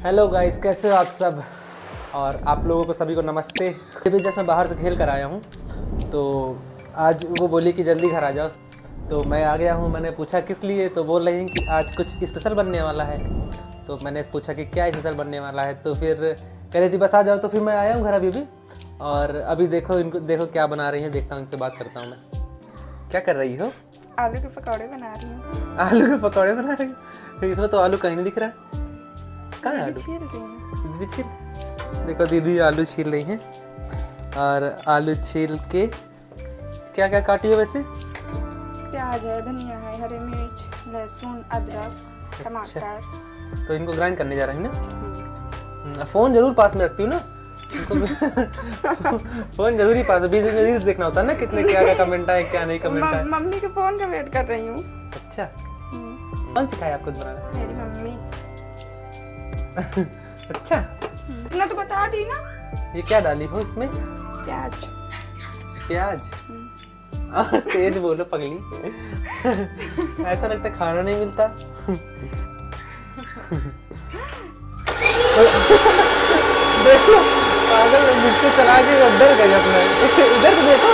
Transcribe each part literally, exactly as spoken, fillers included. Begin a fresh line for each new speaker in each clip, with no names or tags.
Hello guys, कैसे हो आप सब। और आप लोगों को सभी को नमस्ते। अभी जस्ट मैं बाहर से खेल कर आया हूँ, तो आज वो बोली कि जल्दी घर आ जाओ, तो मैं आ गया हूँ। मैंने पूछा किस लिए, तो बोल रही हैं कि आज कुछ स्पेशल बनने वाला है। तो मैंने पूछा कि क्या स्पेशल बनने वाला है, तो फिर कह रही थी बस आ जाओ। तो फिर मैं आया हूँ घर अभी भी, और अभी देखो इनको, देखो क्या बना रही हैं, देखता हूँ, इनसे बात करता हूँ। मैं क्या कर रही हो?
आलू के पकौड़े बना रही हूँ।
आलू के पकौड़े बना रही हूँ? इसमें तो आलू कहीं नहीं दिख रहा है। कहाँ है आलू?
छील रही हूँ।
दीदी छील, देखो दीदी आलू छील रही हैं। और आलू छील के क्या क्या काटी है वैसे?
प्याज है, धनिया है, हरी मिर्च, लहसुन, अदरक, टमाटर।
अच्छा। तो इनको ग्राइंड करने जा रही हैं ना? फोन जरूर पास में रखती हूँ ना। फोन जरूरी पास में, बीच में रील्स देखना होता है ना, कितने क्या क्या कमेंट आए, क्या नहीं कमेंट आए।
मम्मी के फोन का वेट कर रही हूँ।
अच्छा, कौन सिखाया आपको बनाना?
मेरी मम्मी।
अच्छा,
इतना तो बता दी ना।
ये क्या डाली हो इसमें?
प्याज।
प्याज और तेज बोलो पगली। ऐसा लगता है खाना नहीं मिलता। देखो पागल, मिर्ची चला के डर गई अपना। इधर तो देखो।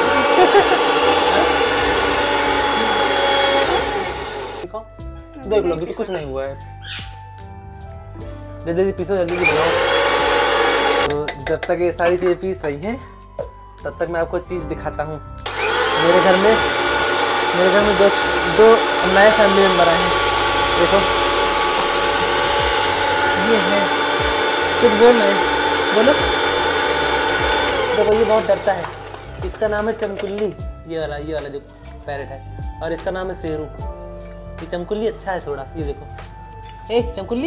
देखो देख लो, अभी तो कुछ नहीं हुआ है। जल्दी पीसो, जल्दी बनाओ। तो जब तक ये सारी चीजें पीस रही हैं, तब तक मैं आपको चीज दिखाता हूँ। मेरे घर में मेरे घर में दो दो नए फैमिली मेंबर आए हैं। देखो ये है, कुछ बोल रहे बोलो। देखो ये बहुत डरता है। इसका नाम है चमकुल्ली, ये वाला ये वाला जो पैरेट है। और इसका नाम है शेरू। ये चमकुल्ली अच्छा है थोड़ा, ये देखो। ए चमकुल्ली,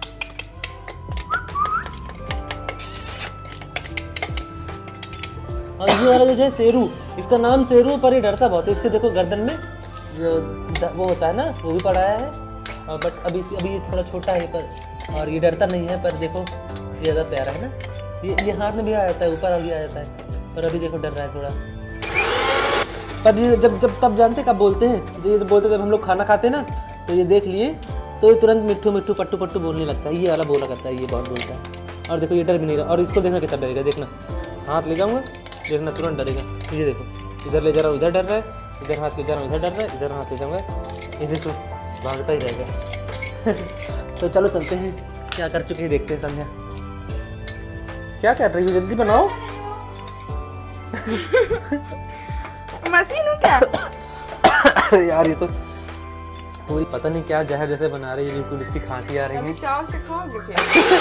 और ये वाला जो है शेरू, इसका नाम शेरू, पर ये डरता बहुत है। इसके देखो गर्दन में जो वो होता है ना, वो भी पड़ा है। और बट अभी अभी ये थोड़ा छोटा है पर, और ये डरता नहीं है। पर देखो ये ज़्यादा प्यारा है ना। ये ये हाथ में भी आ जाता है, ऊपर भी आ जाता है, पर अभी देखो डर रहा है थोड़ा। पर ये जब जब तब जानते कब बोलते हैं, जो ये बोलते जब हम लोग खाना खाते हैं ना, तो ये देख लिए तो ये तुरंत मिट्ठू मिट्ठू पट्टू पट्टू बोलने लगता है। ये वाला बोला करता है, ये बहुत बोलता है। और देखो ये डर भी नहीं रहा। और इसको देखना कितना डरेगा, देखना हाथ ले जाऊँगा, देखना तुरंत डरेगा। ये देखो, इधर ले जा रहा हूँ, इधर डर रहा है, इधर हाथ ले जा रहा हूँ, इधर डर रहा है, इधर हाथ ले जाऊँगा, ये देखो भागता ही रहेगा। तो चलो चलते हैं, क्या कर चुके हैं देखते हैं। संध्या क्या कर रही हो? जल्दी बनाओ।
मशीन हूँ क्या?
अरे यार ये तो पूरी पता नहीं क्या जहर जैसे बना रही है, बिल्कुल इतनी खांसी आ रही है।
चाव से खाओगे क्या?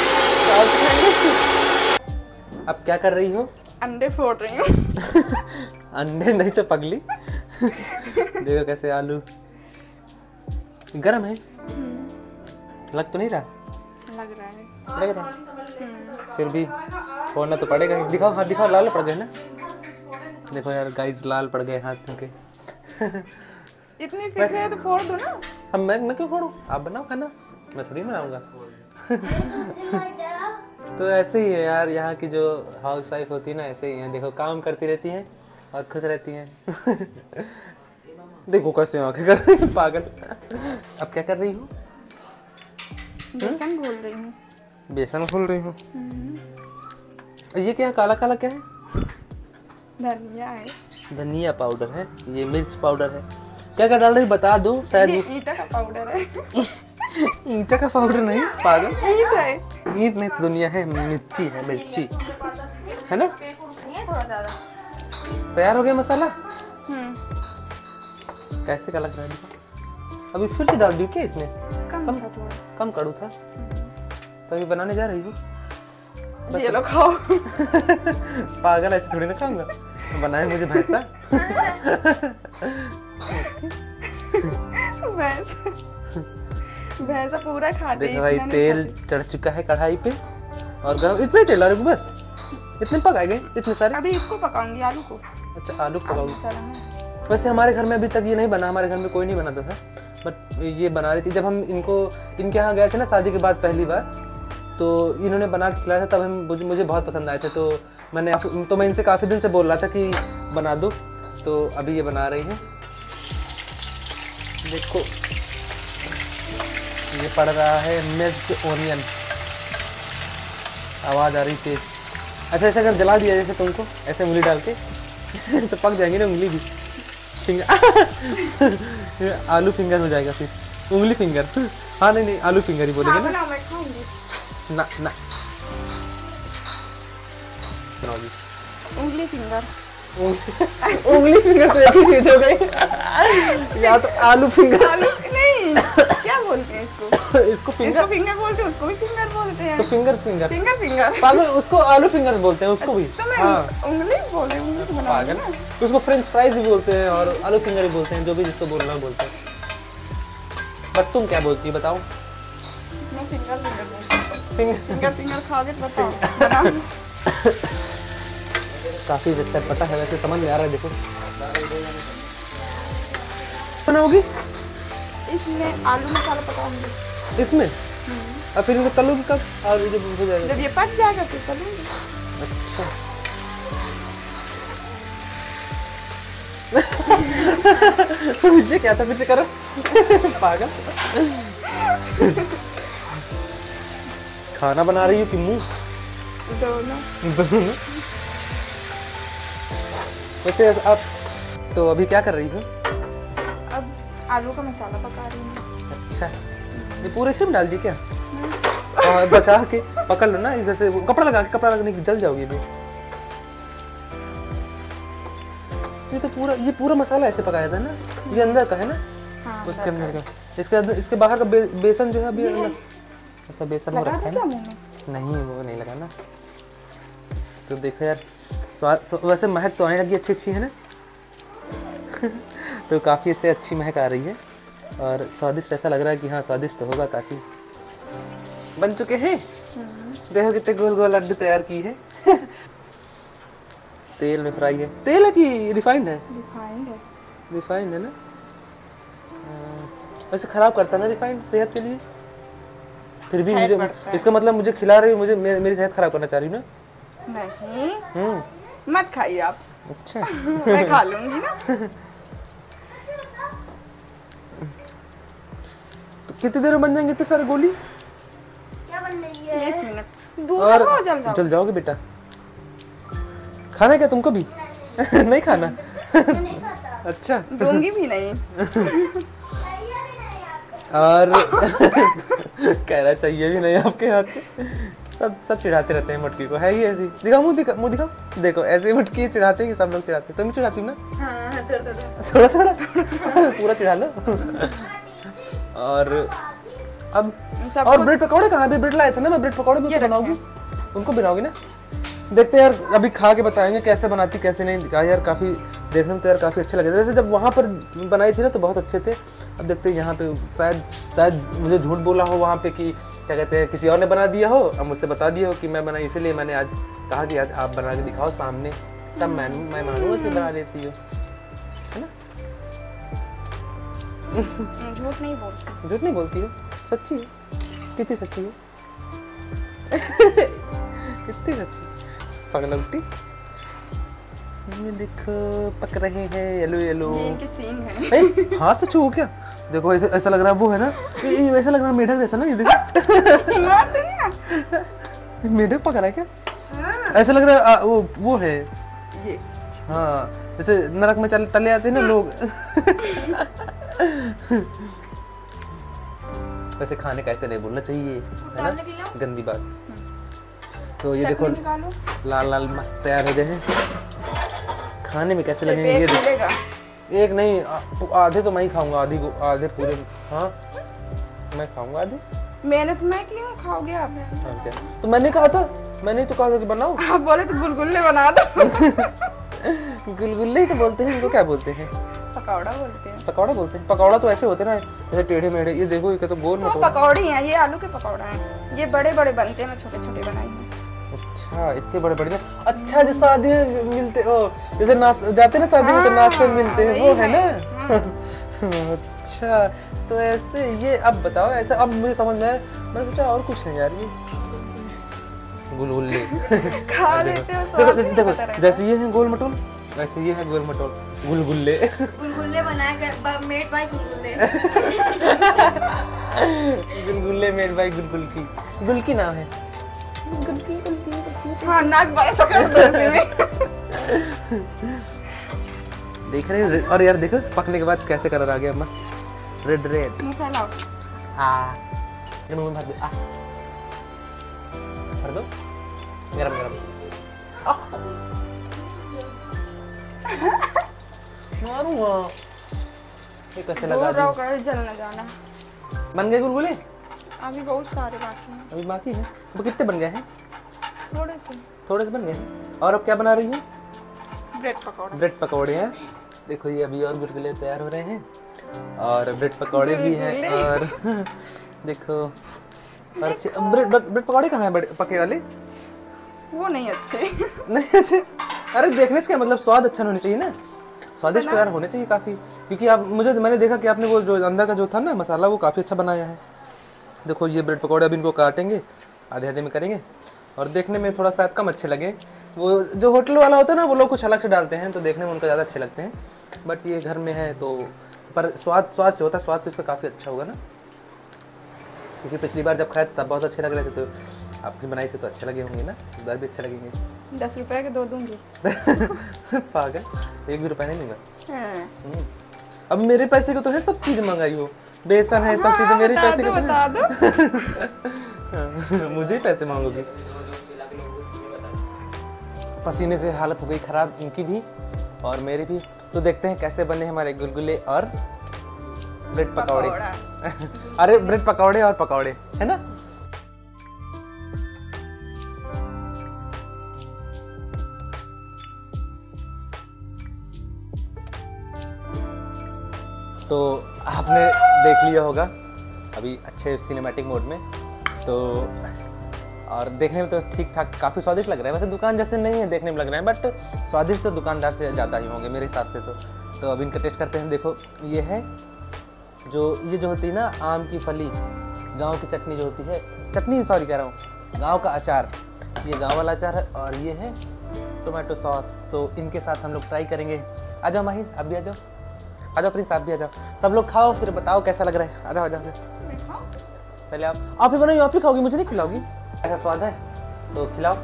अब क्या कर रही हो?
अंडे फोड़ रही हूँ।
अंडे नहीं तो पगली। देखो कैसे आलू गरम है, लग तो नहीं रहा?
लग रहा है।
लग रहा है फिर भी फोड़ना तो पड़ेगा ही। दिखाओ हाथ, दिखाओ, लाल पड़ गए ना। देखो यार गाइस, लाल पड़ गए हाथ के।
इतनी फिक्र है तो फोड़ दो ना।
अब मैं मैं क्यों फोड़ूं? आप बनाओ खाना, मैं थोड़ी बनाऊंगा। तो ऐसे ही है यार, यहाँ की जो हाउस वाइफ होती है ना, ऐसे ही है। देखो काम करती रहती हैं और खुश रहती हैं। देखो कैसे आंखें कर रही है पागल। अब क्या कर रही हूँ?
बेसन घोल रही हूँ।
बेसन घोल रही हूँ। ये क्या काला काला क्या है?
धनिया है।
धनिया पाउडर है, ये मिर्च पाउडर है। क्या क्या डाल रही बता दो। शायद
ये ईटा का पाउडर है।
ईटा का पाउडर नहीं पागल,
ईट है।
ईट नहीं तो दुनिया है, मिर्ची है, मिर्ची है ना।
थोड़ा ज्यादा
तैयार हो गया मसाला।
हम्म,
कैसे का लग रहा है? अभी फिर से डाल दूं क्या इसमें?
कम
कम
था थोड़ा।
कम कड़ू था। तो अभी बनाने जा रही हूँ।
ये लो खाओ।
पागल, ऐसे थोड़ी ना खाऊंगा, बनाए मुझे भैंसा।
भैंस भैंसा पूरा खा दे।
देखो भाई तेल चढ़ चुका है कढ़ाई पे, और गरम इतने तेल आ रहे बस, इतने पकाए गए इतने सारे।
अभी इसको पकाऊंगी, आलू को।
अच्छा आलू पकाऊंगी।
मसाला में
वैसे हमारे घर में अभी तक ये नहीं बना, हमारे घर में कोई नहीं बनाता था, बट ये बना रही थी। जब हम इनको इनके यहाँ गए थे ना शादी के बाद पहली बार, तो इन्होंने बना के खिलाया था, तब हम मुझे, मुझे बहुत पसंद आए थे। तो मैंने तो मैं इनसे काफ़ी दिन से बोल रहा था कि बना दो, तो अभी ये बना रही हैं। देखो ये पड़ रहा है मिक्स्ड ओनियन, आवाज़ आ रही थी। अच्छा ऐसे अगर जला दिया जैसे तुमको ऐसे उंगली डाल के तो पक जाएंगी ना उंगली भी। फिंगर आलू फिंगर हो जाएगा फिर, उंगली फिंगर। हाँ नहीं नहीं आलू फिंगर ही बोलेंगे ना। ना ना
उंगली फिंगर।
उंगली फिंगर तो एक ही चीज हो गई। या तो आलू फिंगर।
आलू नहीं, क्या बोलते हैं इसको?
इसको फिंगर
इसको फिंगर बोलते हैं, उसको भी फिंगर बोलते हैं।
तो फिंगर फिंगर
फिंगर फिंगर
पागल, उसको आलू फिंगर बोलते हैं उसको भी।
तो मैं
हाँ
उंगली बोले, उंगली तो बना
पागल, उसको फ्रेंच फ्राइज भी बोलते हैं और आलू फिंगर भी बोलते हैं, जो भी जिसको बोलना बोलते हैं। बट तुम क्या बोलती है बताओ?
मैं फिंगर फिंगर बोलती हूँ।
फिंगर
फिंगर फिंगर खाओगे तो बताओ बनाओ।
काफी बेहतर पता है वैसे, समझ में आ रहा है। देखो बनाओगी
इसमें आलू मसाला पकाऊंगी
इसमें, और फिर इनको तलोगी कब? और जब हो जाएगा
जब ये पक जाएगा फिर तलूंगी।
अच्छा मुझे क्या था, मुझे करो पागल। खाना बना रही हूँ कि मुँह
दोनों
दोनों। वैसे आप तो अभी क्या कर रही हो?
अब आलू का मसाला पका रही हूँ।
अच्छा ये पूरे सिम डाल दी क्या? और बचा के पकड़ लो ना, इधर से कपड़ा लगा के, कपड़ा लगने की जल जाओगी अभी। ये तो पूरा ये पूरा मसाला ऐसे पकाया था ना, ये अंदर का है ना?
हाँ,
उसके अंदर का, इसके अंदर इसके बाहर का बे, बेसन जो है अभी अलग ऐसा बेसन हो रखा है ना। नहीं वो नहीं लगा ना। तो देखो यार स्वाद, वैसे महक तो आने लगी अच्छी अच्छी है ना। तो काफ़ी इससे अच्छी महक आ रही है और स्वादिष्ट ऐसा लग रहा है कि हाँ स्वादिष्ट तो होगा काफ़ी। बन चुके हैं, देखो कितने गोल गोल लड्डू तैयार की है। तेल में फ्राई है। तेल है कि रिफाइंड है?
रिफाइंड है।
रिफाइंड है ना। वैसे खराब करता है ना रिफाइंड सेहत के लिए? फिर भी मुझे इसका मतलब मुझे खिला रही हो, मुझे मेरी, मेरी सेहत खराब करना चाह रही हो ना?
नहीं
हम्म
मत खाइए आप।
अच्छा
मैं खा लूंगी ना।
तो कितनी देर में बन जाएंगे इतने सारे गोली?
क्या बन रही है? बीस मिनट। दूर
और
रहो, जल जाओ।
जल जाओगे बेटा। खाना है क्या तुमको भी? नहीं खाना? अच्छा
दूंगी भी नहीं।
और कहना चाहिए भी नहीं आपके हाथ के। सब सब चिढ़ाते रहते हैं मटकी को, है ही ऐसी। दिखाओ मुंह, दिखा मुंह दिखाओ। देखो ऐसे मटकी चिढ़ाते हैं कि सब लोग चिढ़ाते हैं। तुम भी चिढ़ाती हो ना?
हाँ, थोड़ा
थोड़ा थोड़ा पूरा चिढ़ा लो। और अब और ब्रेड पकौड़े कहाँ? अभी ब्रेड लाए थे ना मैं, ब्रेड पकौड़े भी बनाओगी? उनको बनाओगी ना? देखते यार अभी खा के बताएंगे कैसे बनाती कैसे नहीं। दिखा यार काफ़ी देखने में तो यार काफ़ी अच्छे लगे थे। जैसे जब वहाँ पर बनाई थी ना तो बहुत अच्छे थे। अब देखते हैं यहाँ पे शायद शायद मुझे झूठ बोला हो वहाँ पे कि क्या कहते हैं किसी और ने बना दिया हो, अब मुझसे बता दिया हो कि मैं बनाई, इसलिए मैंने आज कहा कि आज आप बना के दिखाओ सामने, तब मैं मैं मानूंगा कि बना लेती हो, है ना?
झूठ नहीं बोलती।
झूठ नहीं बोलती हो, सच्ची है। कितनी सच्ची है? कितनी सच्ची पगलौटी। ये देखो पक रहे हैं येलो येलो।
ये इनके सीन है।
हाथ तो छू क्या? देखो ऐसा ऐसा लग रहा है वो है ना, ये ऐसा लग रहा है मेढक जैसा ना। ये देखो मेढक पक रहा है क्या? ऐसा लग रहा है आ, वो वो है ये। हाँ जैसे नरक में चल तले आते हैं ना लोग। वैसे खाने का ऐसे नहीं बोलना चाहिए, है ना? गंदी बात। तो ये देखो लाल लाल मस्त तैयार हो गए हैं। खाने में कैसे लगेंगे ये देखो। एक नहीं आधे तो मैं ही खाऊंगा, आधी आधे पूरे। हाँ मैं खाऊंगा आधे।
मैंने तो मैं क्यों खाओगे आप?
क्या तो मैंने कहा था, मैंने तो कहा था कि बनाओ।
आप बोले तो गुलगुल्ले बना दो।
गुलगुल्ले ही तो बोलते हैं, इनको क्या बोलते हैं?
पकौड़ा बोलते हैं।
पकौड़ा बोलते हैं। पकौड़ा तो ऐसे होते हैं ना जैसे टेढ़े मेढ़े। ये देखो ये तो गोल
तो पकौड़ी हैं, ये आलू के पकौड़ा हैं। ये बड़े बड़े बनते हैं, मैं छोटे छोटे बनाई हूँ।
अच्छा इतने बड़े बड़े। अच्छा जो शादी में मिलते ओ जैसे नाच जाते ना शादी में तो नाश्ते में मिलते हैं वो है ना। अच्छा तो ऐसे ये अब बताओ ऐसा अब मुझे समझ में आया। मैंने सोचा और कुछ है यार ये गुलगुल्ले।
खा लेते हो
देखो देखो जैसे ये है गोल मटोल वैसे ये है गोल मटोल गुलगुल्ले।
गुलगुल्ले बनाए गए मेड बाय गुलगुल्ले।
गुलगुल्ले मेड बाय गुलगुल की। गुल की नाम है गुल की गुल
हाँ नाक बड़ा सा कर दो इसी में।
देख रहे हैं और यार देखो पकने के बाद कैसे कलर आ गया मस्त रेड रेड।
मुंह फैलाओ।
हाँ ये मुंह में भर दो आ भर दो गरम गरम। मारूंगा ये कैसे लगा
जोर
दी।
रहो कर जल न जाना।
बन गए गुलगुले?
अभी बहुत सारे बाकी हैं।
अभी बाकी है। वो कितने बन गए हैं?
थोड़े से।
थोड़े से बन गए हैं। और अब क्या बना रही है?
ब्रेड पकौड़े।
ब्रेड पकौड़े हैं। देखो ये अभी और गुलगुले तैयार हो रहे हैं और ब्रेड पकौड़े भी हैं और देखो और अच्छे ब्रेड ब्रेड पकौड़े कहाँ हैं पके वाले?
वो नहीं अच्छे।
नहीं अच्छे? अरे देखने से क्या मतलब स्वाद अच्छा होना चाहिए ना, स्वादिष्ट यार होने चाहिए काफ़ी, क्योंकि आप मुझे मैंने देखा कि आपने वो जो अंदर का जो था ना मसाला वो काफ़ी अच्छा बनाया है। देखो ये ब्रेड पकौड़े अभी इनको काटेंगे आधे आधे में करेंगे और देखने में थोड़ा शायद कम अच्छे लगे। वो जो होटल वाला होता है ना वो लोग कुछ अलग से डालते हैं तो देखने में उनको ज़्यादा अच्छे लगते हैं, बट ये घर में है तो पर स्वाद स्वाद से होता है, स्वाद तो इसका काफ़ी अच्छा होगा ना, क्योंकि पिछली बार जब खाए तब बहुत अच्छे लग रहे थे तो आपने बनाई थी तो अच्छे लगे होंगे ना, इस बार भी अच्छे लगेंगे।
दस रुपए के दो दूंगी।
पागल एक भी रुपया नहीं दूंगा।
हाँ।
अब मेरे पैसे को तो है सब चीज़ मंगाई हो, बेसन है सब चीज़ें मेरे पैसे को
बता दो।
मुझे ही पैसे मांगोगी। पसीने से हालत हो गई खराब इनकी भी और मेरी भी। तो देखते हैं कैसे बने हमारे गुलगुले और ब्रेड पकौड़े। अरे ब्रेड पकौड़े और पकौड़े है ना। तो आपने देख लिया होगा अभी अच्छे सिनेमैटिक मोड में, तो और देखने में तो ठीक ठाक काफ़ी स्वादिष्ट लग रहा है। वैसे दुकान जैसे नहीं है देखने में लग रहा है, बट स्वादिष्ट तो दुकानदार से ज़्यादा ही होंगे मेरे हिसाब से। तो तो अब इनका टेस्ट करते हैं। देखो ये है जो ये जो होती है ना आम की फली, गांव की चटनी जो होती है, चटनी सॉरी कह रहा हूँ, गांव का अचार, ये गांव वाला अचार है और ये है टोमेटो सॉस। तो इनके साथ हम लोग ट्राई करेंगे। आ जाओ माही आप भी आ जाओ, आ जाओ प्रिंस आप भी आ जाओ, सब लोग खाओ फिर बताओ कैसा लग रहा है। आ जाओ आ जाओ पहले आप आप ही बनाओ, आप ही खाओगी मुझे नहीं खिलाओगी? ऐसा स्वाद है तो खिलाओ।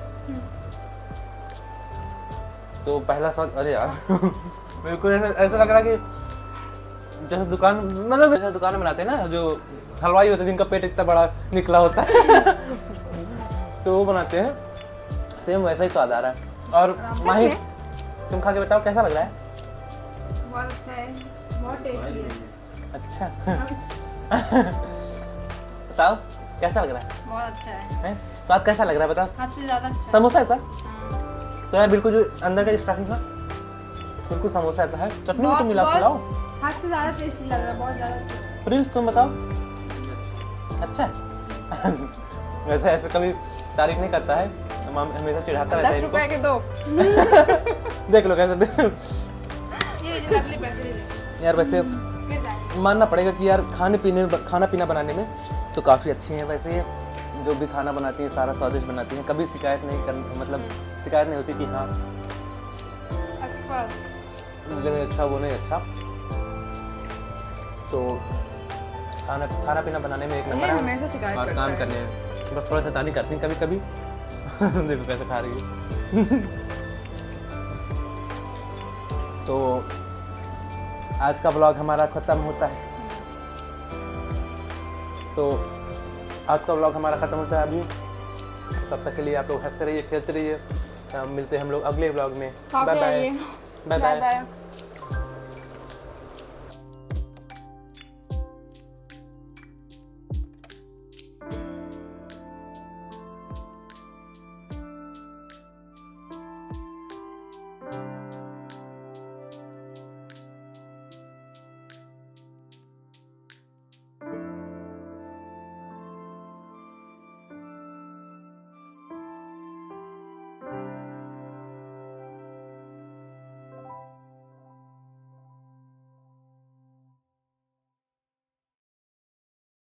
तो पहला स्वाद अरे यार मेरे को ऐसा ऐसा लग रहा है कि जैसे दुकान मतलब जैसे दुकान में बनाते हैं ना जो हलवाई होते हैं जिनका पेट इतना बड़ा निकला होता है तो वो बनाते हैं, सेम वैसा ही स्वाद आ रहा है। और माही तुम खा के बताओ कैसा लग रहा है?
बहुत अच्छा है, बहुत टेस्टी है।
अच्छा बताओ कैसा लग रहा है?
बहुत अच्छा है,
हैं? स्वाद कैसा लग रहा है बताओ?
हद से ज्यादा अच्छा।
समोसा ऐसा?
हाँ।
तो यार बिल्कुल जो अंदर का स्टफिंग था बिल्कुल समोसा ऐसा है, चटनी में तो मिला खिलाओ।
हद से ज्यादा टेस्टी लग रहा है, बहुत ज्यादा अच्छा।
प्रिंस तुम बताओ अच्छा है? वैसे ऐसे कभी तारीफ नहीं करता है, हमेशा चिढ़ाता रहता है।
दस रुपए के दो।
देख लो कैसे
ये अपने पैसे ले ले।
यार वैसे मानना पड़ेगा कि यार खाने पीने खाना पीना बनाने में तो काफ़ी अच्छी हैं। वैसे ये जो भी खाना बनाती हैं सारा स्वादिष्ट बनाती हैं, कभी शिकायत नहीं कर मतलब शिकायत नहीं होती कि हाँ मुझे नहीं अच्छा वो नहीं अच्छा। तो खाना खाना पीना बनाने में एक नंबर
हमेशा
है
शिकायत
और काम करने में बस थोड़ा शैतानी करती हैं कभी कभी। देखो कैसे खा रही है। तो आज का ब्लॉग हमारा ख़त्म होता है, तो आज का ब्लॉग हमारा ख़त्म होता है अभी। तब तक के लिए आप लोग हंसते रहिए खेलते रहिए, मिलते हैं हम लोग अगले ब्लॉग में। Bye bye bye bye.